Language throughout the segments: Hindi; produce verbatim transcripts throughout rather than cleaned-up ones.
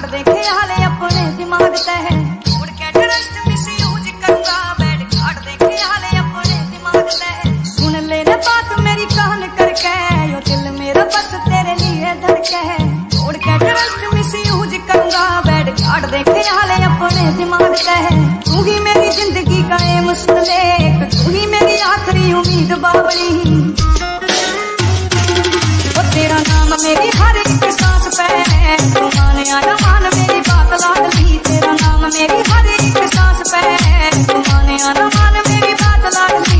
देखे हाले अपने दिमाग तह उड़ के ट्रस्ट मिसयूज करूंगा बैड काट देखे हाले अपने दिमाग तह सुन लेना बात मेरी कान करके यो दिल मेरा बस तेरे लिए धड़के है उड़ के ट्रस्ट मिसयूज करूंगा बैड काट देखे हाले अपने दिमाग तह तू ही मेरी जिंदगी का ए मुस्तलेक तू ही मेरी आखिरी उम्मीद बावली तेरा नाम मेरी हर एक सांस पे तू माने आना मान मेरी बात लाडली तेरा नाम मेरी हर एक सांस पे तू माने आना मान मेरी बात लाडली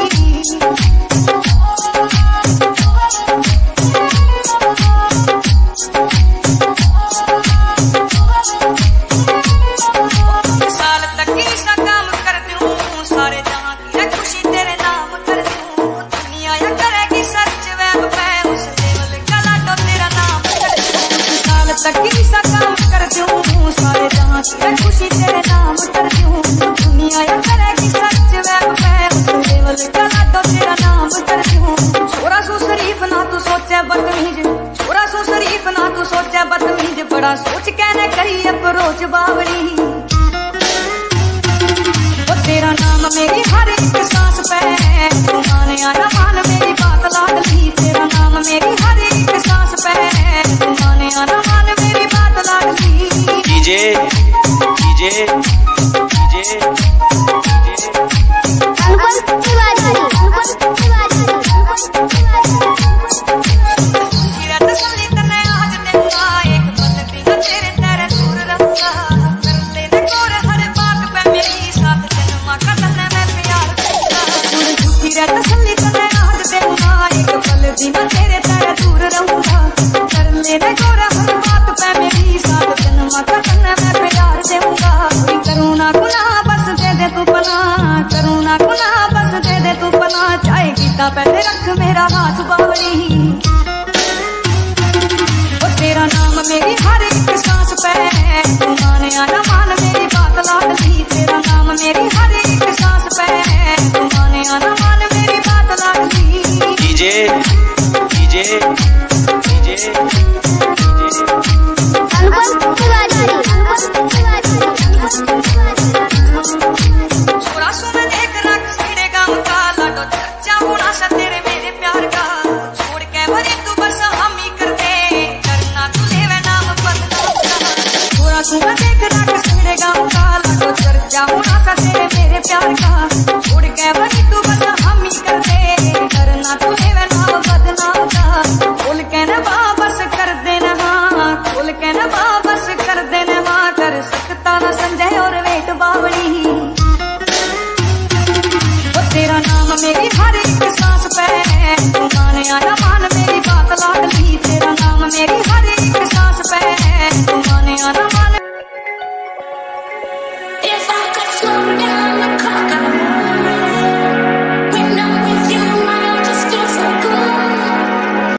साल तक ही सा काम कर दूं सारे जहां की खुशी तेरे नाम कर दूं दुनिया या करेगी सर्च वेब पे तकी सा काम कर दूं सारे जहां की खुशी तेरे नाम कर दूं दुनिया या करेगी सच वेब पे उस लेवल का लाडो तेरा नाम कर दूं छोरा सो शरीफ ना तू सोचे बदतमीज छोरा सो शरीफ ना तू सोचे बदतमीज बड़ा सोच कहने करी अप्रोच बावली वो तेरा नाम मेरी हर एक सांस पे तू माने आना मान मेरी बात लाडली तेरा नाम मेरी हर एक सांस पे तू माने आना मान मेरी बात लाडली DJ DJ DJ Anupam Tiwari Anupam Tiwari Anupam Tiwari रात सली तने आज देखा एक पल भी न तेरे तेरे दूर रहूंगा कर लेने कोर हर बात पे मेरी साथ जन्मा का तने मैं प्यार करूंगा झूठी रात सली तने आज देखा एक पल भी न तेरे तेरे दूर रहूंगा कर लेने कोर हर बात पे मेरी साथ जन्मा का तने मैं प्यार देऊंगा कोई करुणा गुनाह बस दे दे तू पनाह करुणा गुनाह बस दे दे तू पनाह चाहे गीता पहले रख मेरा हाथ बावली वो तेरा नाम मेरी हर एक सांस पे तू माने आना मान मेरी बात लाडली तेरा नाम मेरी हर एक सांस पे तू माने आना मान मेरी बात लाडली DJ DJ DJ Anupam Tiwari Anupam Tiwari छोरा सो मैं देख रख सीढ़े गांव का लाडो चर्चा होना सा तेरे मेरे प्यार का छोड़ के भरी तू बस हम ही कर दे करना तू लेवे नाम बदनाम का छोरा सो मैं देख रख सीढ़े गांव का लाडो चर्चा होना सा तेरे मेरे प्यार का छोड़ के भरी तू बस हम ही कर दे करना तू लेवे नाम बदनाम का खोल के ना वापस कर देना हाँ खोल के ना वापस कर देना हाँ कर सकता ना संजय और वेट बावली वो तेरा नाम मेरी हर एक सांस पे तू माने आना मान मेरी बात लाडली तेरा नाम मेरी